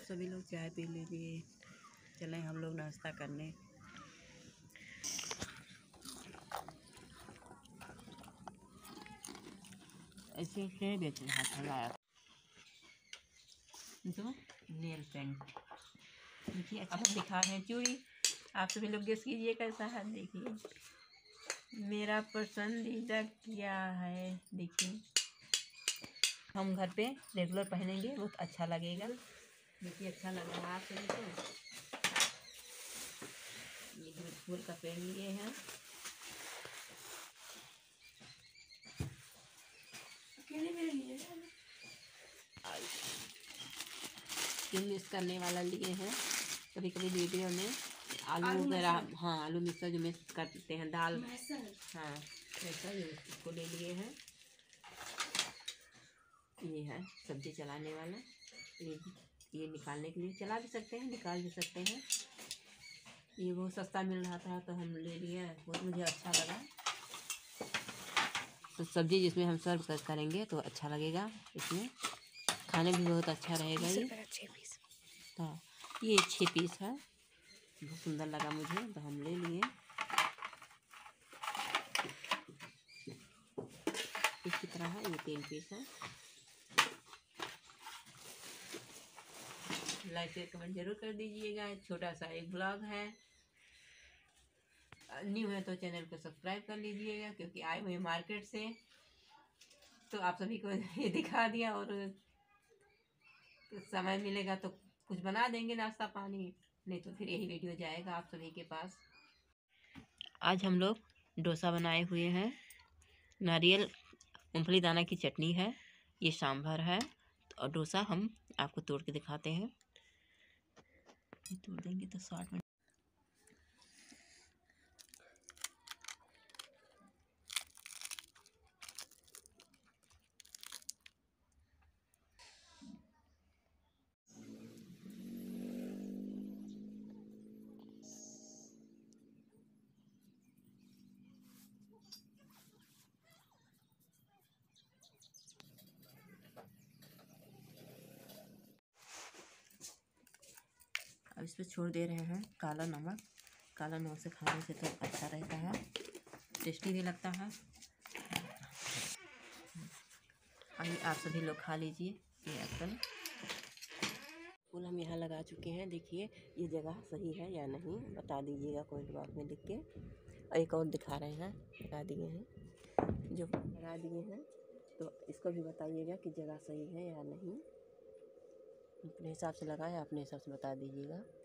सभी लोग चाय पी लीजिए, चलें हम लोग नाश्ता करने। ऐसे से बेच रहा था लाया तो नेल पेंट देखिए, अच्छा दिखा है। चूड़ी आप सभी लोग गेस कीजिए कैसा है। देखिए मेरा पसंदीदा क्या है। देखिए हम घर पे रेगुलर पहनेंगे, बहुत अच्छा लगेगा। देखिए अच्छा लग रहा है आप सभी को। ये फूल का पेड़ लिए हैं। मिक्स करने वाला लिए हैं। कभी कभी वीडियो में आलू वगैरह, हाँ आलू मिक्सर जो मिक्स करते हैं दाल, हाँ वैसा ही इसको ले लिए हैं। ये है सब्जी चलाने वाला, ये निकालने के लिए चला भी सकते हैं, निकाल भी सकते हैं। ये बहुत सस्ता मिल रहा था तो हम ले लिए, बहुत मुझे अच्छा लगा। तो सब्जी जिसमें हम सर्व करेंगे तो अच्छा लगेगा, इसमें खाने भी बहुत अच्छा रहेगा। ये 6 पीस, हाँ ये 6 पीस है, बहुत सुंदर लगा मुझे तो हम ले लिए। इसकी तरह है, ये 3 पीस है। लाइक शेयर कमेंट जरूर कर दीजिएगा। छोटा सा एक ब्लॉग है, न्यू है तो चैनल को सब्सक्राइब कर लीजिएगा, क्योंकि आए हुए मार्केट से तो आप सभी को ये दिखा दिया। और समय मिलेगा तो कुछ बना देंगे नाश्ता पानी, नहीं तो फिर यही वीडियो जाएगा आप सभी के पास। आज हम लोग डोसा बनाए हुए हैं। नारियल मूंगफली दाना की चटनी है, ये सांभर है और डोसा हम आपको तोड़ के दिखाते हैं। तोड़ देंगे तो 60 मिनट। अब इस पर छोड़ दे रहे हैं काला नमक। काला नमक से खाने से तो अच्छा रहता है, टेस्टी भी लगता है। अभी आप सभी लोग खा लीजिए ये एप्पल। फूल हम यहाँ लगा चुके हैं। देखिए ये जगह सही है या नहीं, बता दीजिएगा कमेंट बॉक्स में लिख के। और एक और दिखा रहे हैं, लगा दिए हैं, जो लगा दिए हैं तो इसको भी बताइएगा कि जगह सही है या नहीं। अपने हिसाब से लगाएं, अपने हिसाब से बता दीजिएगा।